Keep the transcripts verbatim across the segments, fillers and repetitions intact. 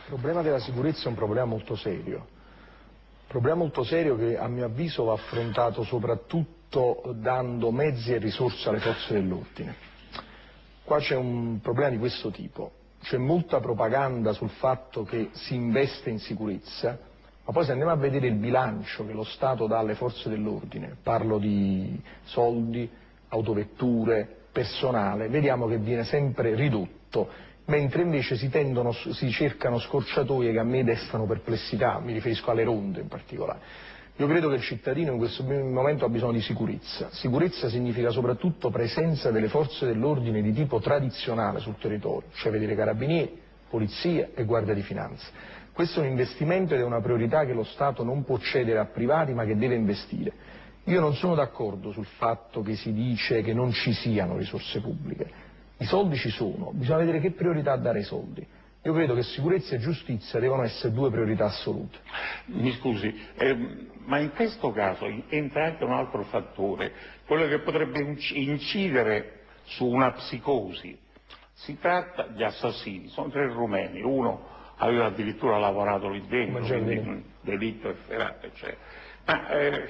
Il problema della sicurezza è un problema molto serio, un problema molto serio che a mio avviso va affrontato soprattutto dando mezzi e risorse alle forze dell'ordine. Qua c'è un problema di questo tipo, c'è molta propaganda sul fatto che si investe in sicurezza, ma poi se andiamo a vedere il bilancio che lo Stato dà alle forze dell'ordine, parlo di soldi, autovetture, personale, vediamo che viene sempre ridotto, mentre invece si, tendono, si cercano scorciatoie che a me destano perplessità, mi riferisco alle ronde in particolare. Io credo che il cittadino in questo momento ha bisogno di sicurezza. Sicurezza significa soprattutto presenza delle forze dell'ordine di tipo tradizionale sul territorio, cioè vedere carabinieri, polizia e guardia di finanza. Questo è un investimento ed è una priorità che lo Stato non può cedere a privati ma che deve investire. Io non sono d'accordo sul fatto che si dice che non ci siano risorse pubbliche. I soldi ci sono, bisogna vedere che priorità dare ai soldi. Io credo che sicurezza e giustizia devono essere due priorità assolute. Mi scusi, eh, ma in questo caso entra anche un altro fattore, quello che potrebbe incidere su una psicosi. Si tratta di assassini, sono tre rumeni, uno aveva addirittura lavorato lì dentro, quindi un delitto efferato, eccetera. Ma eh,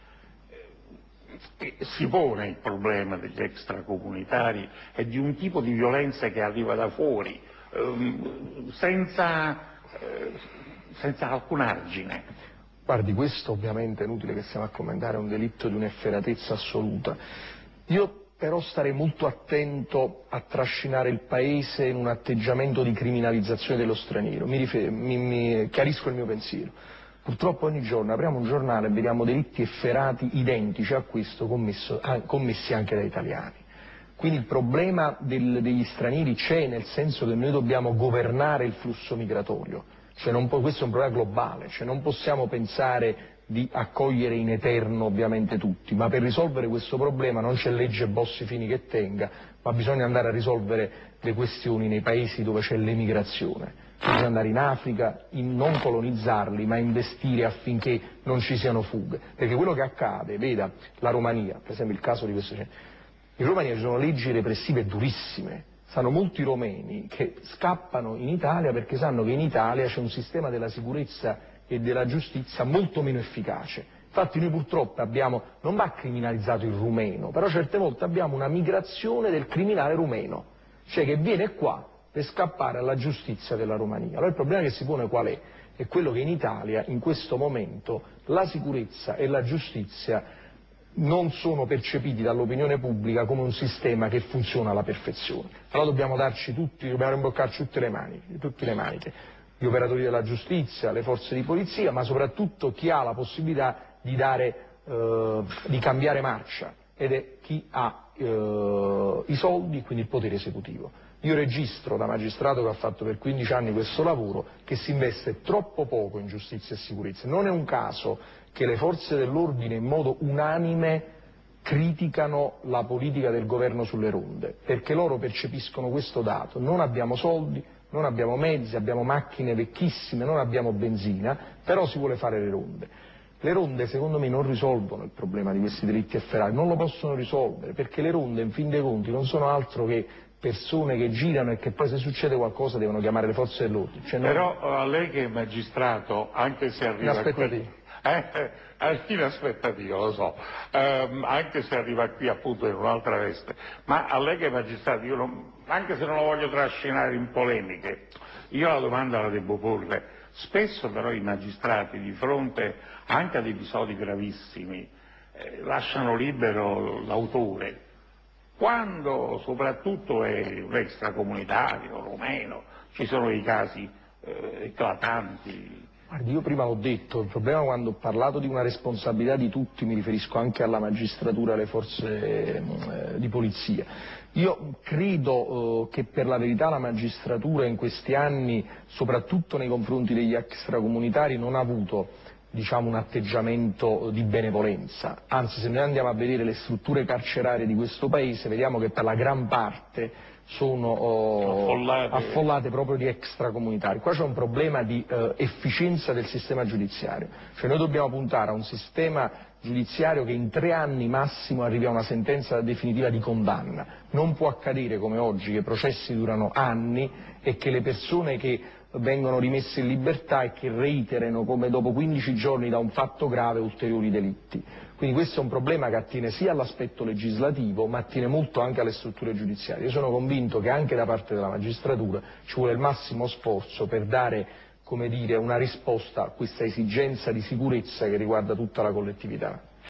si pone il problema degli extracomunitari e di un tipo di violenza che arriva da fuori, ehm, senza, eh, senza alcun argine. Guardi, questo ovviamente è inutile che stiamo a commentare, è un delitto di un'efferatezza assoluta. Io però starei molto attento a trascinare il Paese in un atteggiamento di criminalizzazione dello straniero. Mi, rifer- mi, mi chiarisco il mio pensiero. Purtroppo ogni giorno apriamo un giornale e vediamo delitti efferati identici a questo commesso, ah, commessi anche da italiani. Quindi il problema del, degli stranieri c'è, nel senso che noi dobbiamo governare il flusso migratorio, cioè non può, questo è un problema globale, cioè non possiamo pensare di accogliere in eterno ovviamente tutti, ma per risolvere questo problema non c'è legge Bossi-Fini che tenga, ma bisogna andare a risolvere le questioni nei paesi dove c'è l'emigrazione. Bisogna andare in Africa, in non colonizzarli, ma investire affinché non ci siano fughe. Perché quello che accade, veda, la Romania, per esempio il caso di questo, in Romania ci sono leggi repressive durissime, sanno molti romeni che scappano in Italia perché sanno che in Italia c'è un sistema della sicurezza e della giustizia molto meno efficace. Infatti noi purtroppo abbiamo, non va criminalizzato il rumeno, però certe volte abbiamo una migrazione del criminale rumeno, cioè che viene qua per scappare alla giustizia della Romania. Allora il problema che si pone qual è? È quello che in Italia in questo momento la sicurezza e la giustizia non sono percepiti dall'opinione pubblica come un sistema che funziona alla perfezione. Allora dobbiamo darci tutti, dobbiamo rimboccarci tutte le maniche, tutte le maniche, gli operatori della giustizia, le forze di polizia, ma soprattutto chi ha la possibilità di dare, eh, di cambiare marcia, ed è chi ha eh, i soldi, quindi il potere esecutivo. Io registro da magistrato che ha fatto per quindici anni questo lavoro che si investe troppo poco in giustizia e sicurezza. Non è un caso che le forze dell'ordine in modo unanime criticano la politica del governo sulle ronde, perché loro percepiscono questo dato: non abbiamo soldi, non abbiamo mezzi, abbiamo macchine vecchissime, non abbiamo benzina, però si vuole fare le ronde. Le ronde secondo me non risolvono il problema di questi delitti efferati, non lo possono risolvere, perché le ronde in fin dei conti non sono altro che persone che girano e che poi se succede qualcosa devono chiamare le forze dell'ordine. Cioè, però non... a lei che è magistrato, anche se arriva qui... Eh, eh, inaspettativo, lo so, um, anche se arriva qui appunto in un'altra veste, ma a lei che è magistrato, io non, anche se non lo voglio trascinare in polemiche, io la domanda la devo porre. Spesso però i magistrati di fronte anche ad episodi gravissimi eh, lasciano libero l'autore, quando soprattutto è un extracomunitario, romeno, ci sono dei casi eh, eclatanti. Guardi, io prima l'ho detto, il problema quando ho parlato di una responsabilità di tutti, mi riferisco anche alla magistratura, alle forze eh, di polizia. Io credo eh, che per la verità la magistratura in questi anni, soprattutto nei confronti degli extracomunitari, non ha avuto, diciamo, un atteggiamento di benevolenza. Anzi, se noi andiamo a vedere le strutture carcerarie di questo Paese, vediamo che per la gran parte sono oh, affollate. affollate proprio di extracomunitari. Qua c'è un problema di eh, efficienza del sistema giudiziario, cioè noi dobbiamo puntare a un sistema giudiziario che in tre anni massimo arrivi a una sentenza definitiva di condanna. Non può accadere come oggi che i processi durano anni e che le persone che vengono rimessi in libertà e che reiterano, come dopo quindici giorni da un fatto grave, ulteriori delitti. Quindi questo è un problema che attiene sia all'aspetto legislativo, ma attiene molto anche alle strutture giudiziarie. Io sono convinto che anche da parte della magistratura ci vuole il massimo sforzo per dare, come dire, una risposta a questa esigenza di sicurezza che riguarda tutta la collettività.